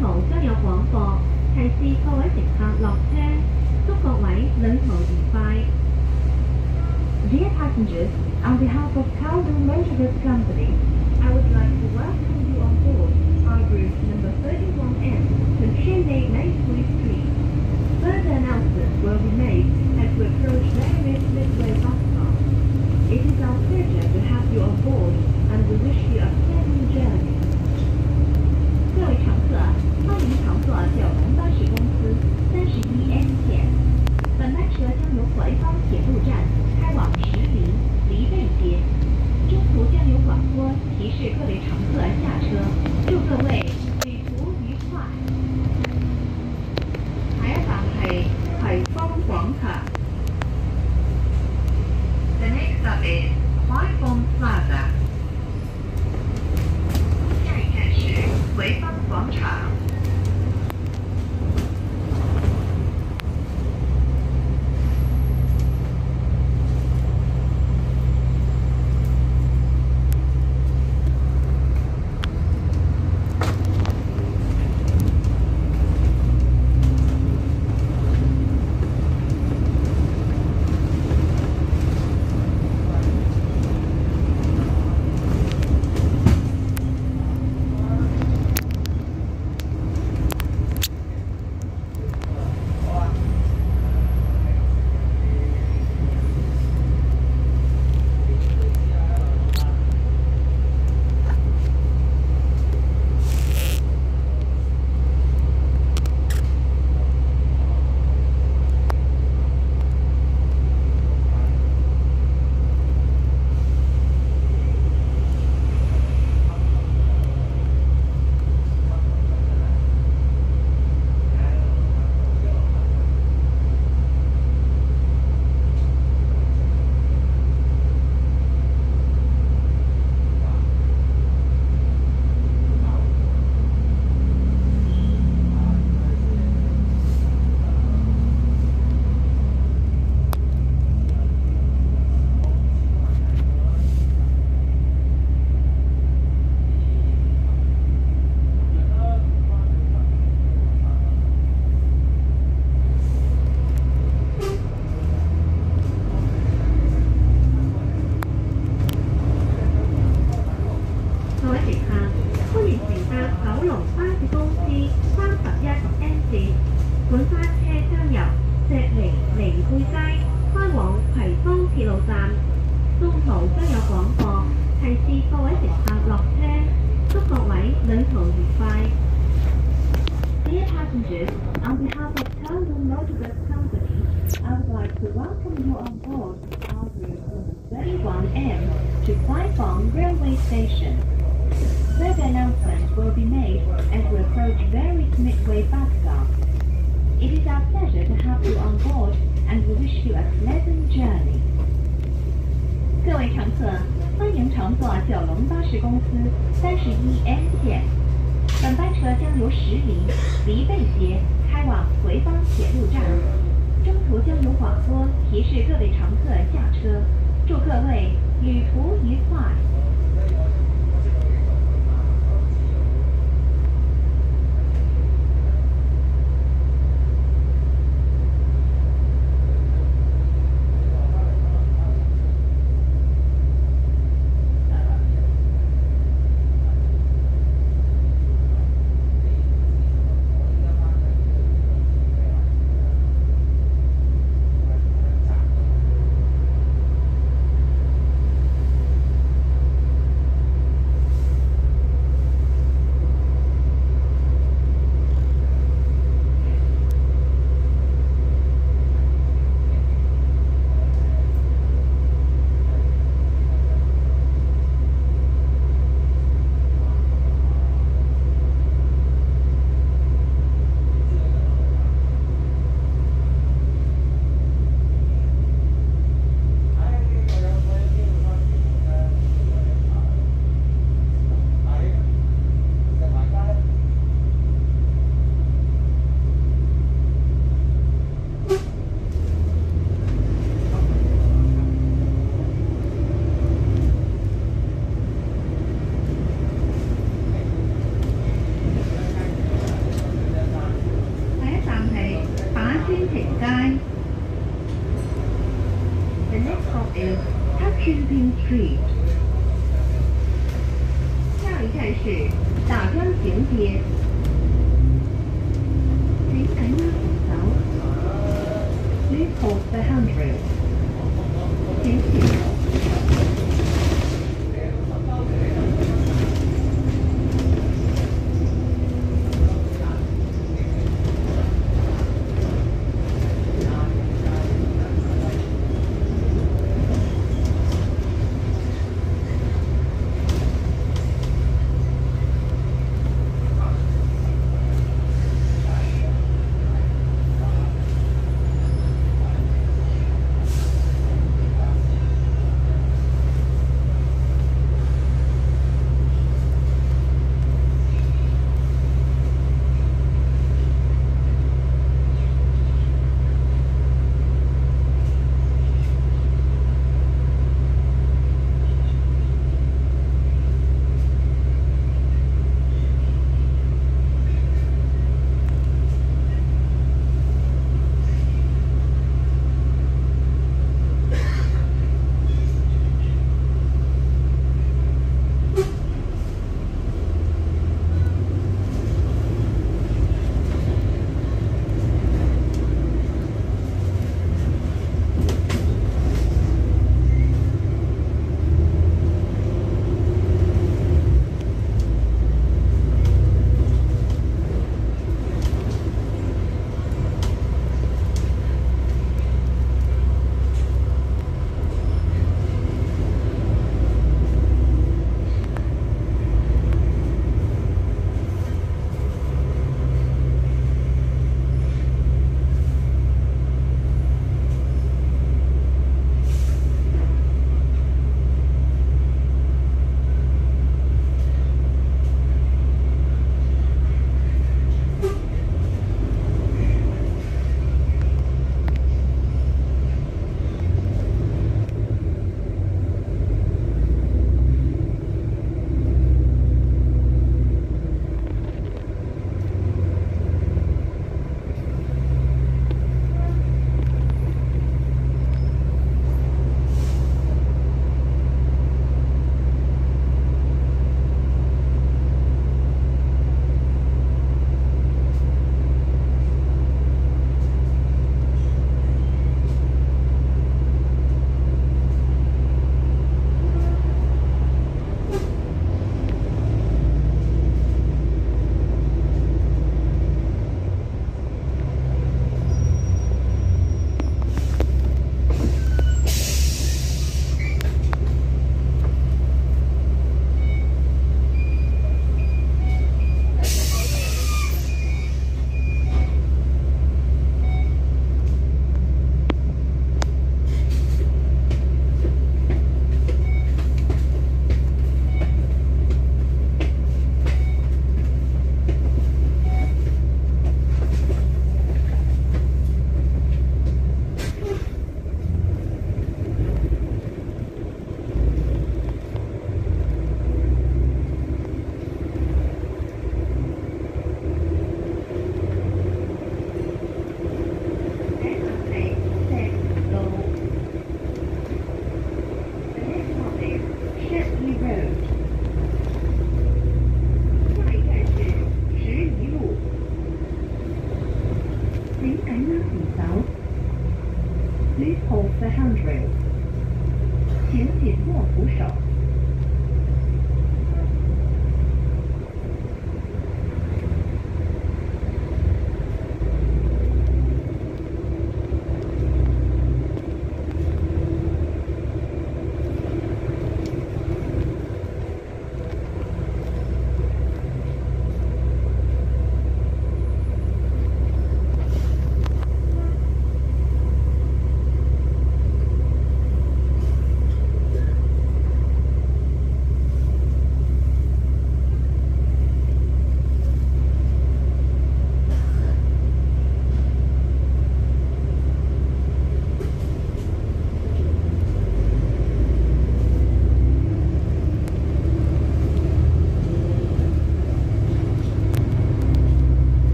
途將有廣播，提示各位乘客落車，祝各位旅途愉快。Dear passengers, on behalf of Kowloon Motor Company, I would like to welcome you on board our route number 31M to Chinmay Maitri Street. Further announcements will be made as we approach various midway bus stops. It is our pleasure to have you on board, and we wish you a pleasant journey. 各位乘客，欢迎乘坐九龙巴士公司31M 线。本班车将由怀芳铁路站开往石林、梨贝街，中途将有广播提示各位乘客下车，祝各位旅途愉快。下一站係葵芳廣場。The next stop is 淮丰 Plaza。下一站是葵芳廣場。Dear passengers, on behalf of Kowloon Motor Company, I would like to welcome you on board our route number 31M to Huaifeng Railway Station. Further announcements will be made as we approach various midway bus stops. It is our pleasure to have you on board, and we wish you a pleasant journey. 各位乘客，欢迎乘坐九龙巴士公司31M 线。本班车将由石林、梨贝街开往回芳铁路站，中途将有广播提示各位乘客下车，祝各位旅途愉快。 Kensington Street。下一站是大庄行街。請緊握扶手。Please hold the handrail。請前。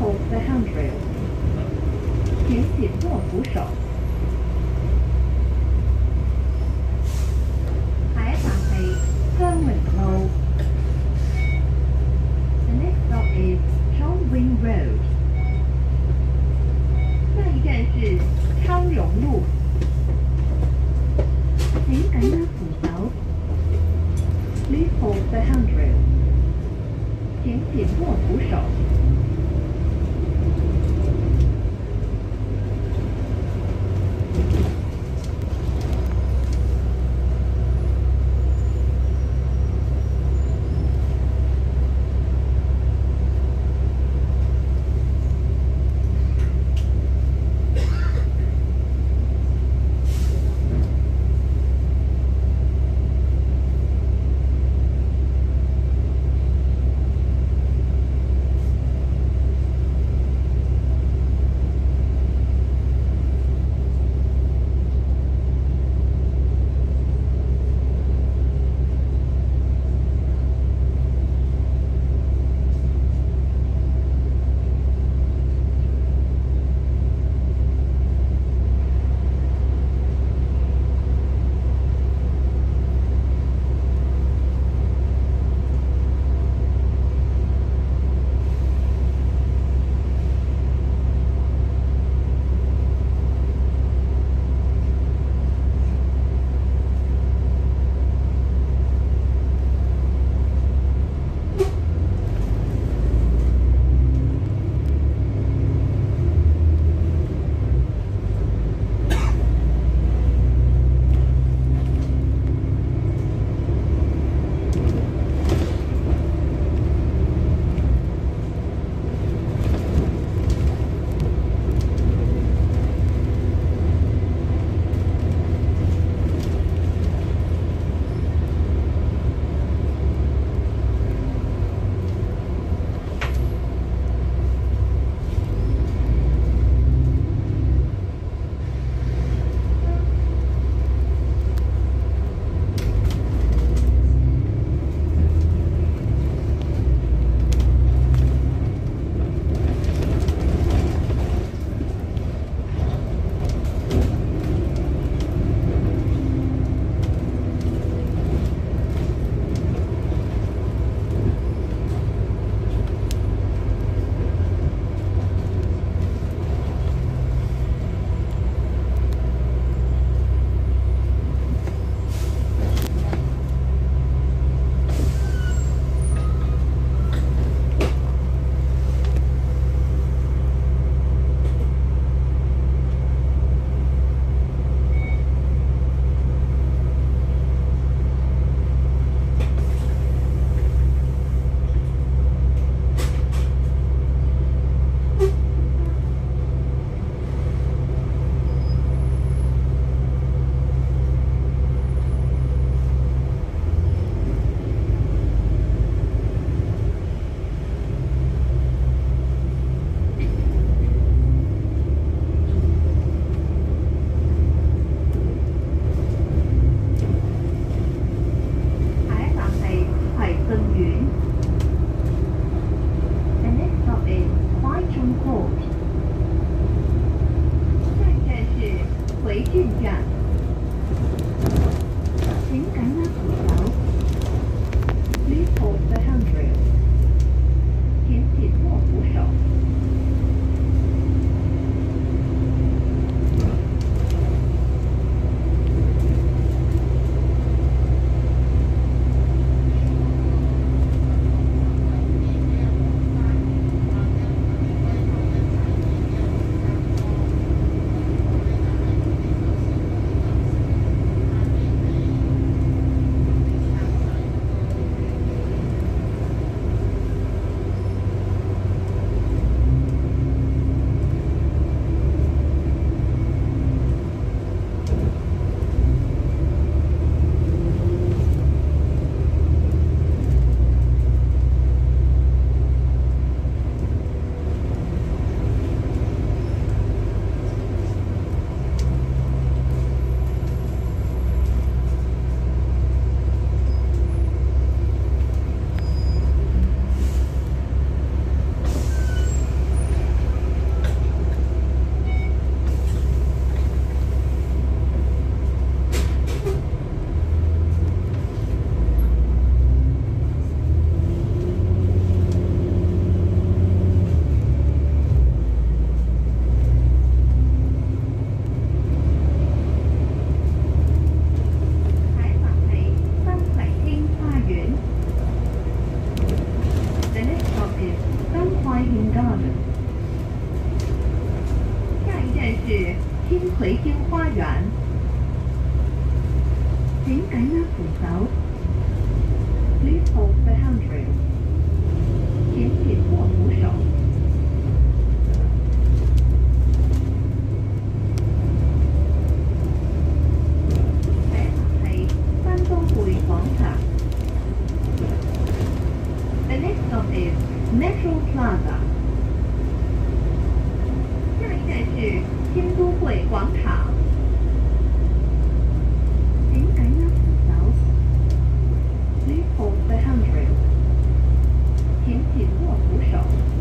hold the handrail. 请紧握扶手。下一站係香榮路。The next stop is Chongwing Road. 下一站是昌荣路。請緊握扶手。Please hold the handrail. 請緊握扶手。 Planting Garden。下一站是天葵兴花园。請緊握扶手。Please hold the handrail。請緊握扶手。The next stop is Metro Plaza。下一站是新都会广场。请緊握扶手。Please hold the handrail。請緊握扶手。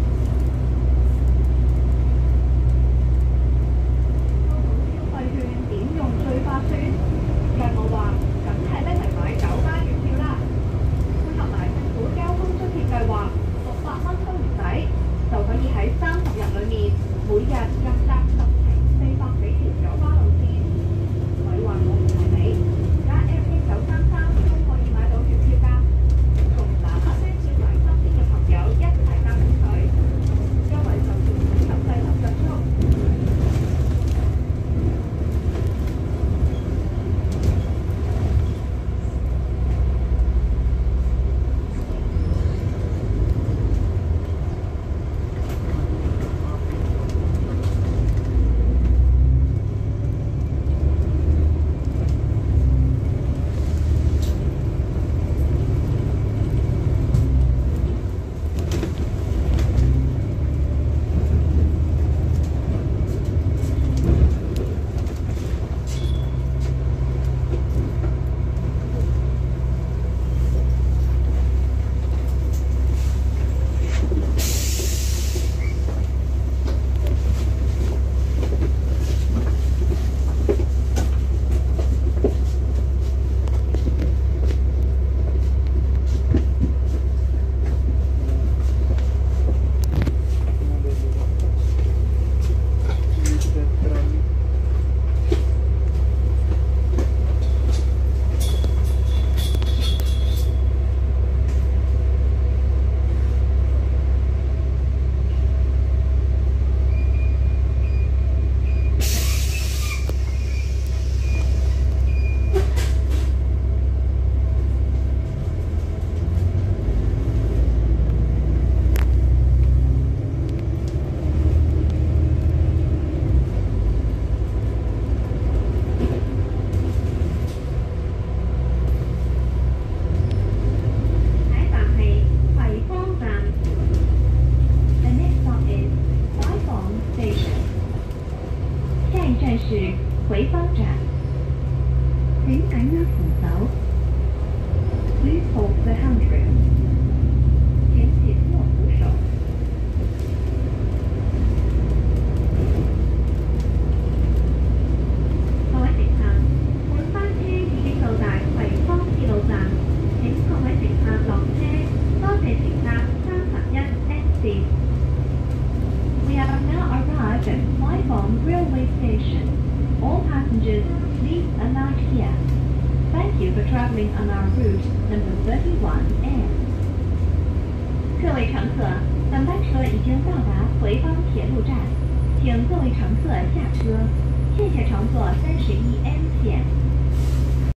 收到消費券點用最划算？計我話，梗係拎嚟買九巴月票啦！配合埋政府交通津貼計劃，600蚊都唔使，就可以喺30日裏面，每日入閘10程400幾條九巴路線。咪話我唔係你，加 M933都可以買到月票㗎。同嗱嗱聲叫埋身邊嘅朋友一齊搭上佢，優惠就算及滯留着速。回芳站，請緊握扶手。Please hold the handrail。請緊握扶手。各位乘客，本班車已經到達葵芳鐵路站，請各位乘客落車。多謝乘客31SC。We have now arrived at Huaifeng Railway Station. All passengers, please alight here. Thank you for traveling on our route number 31M. 各位乘客，本班车已经到达回芳铁路站，请各位乘客下车。谢谢乘坐31M线。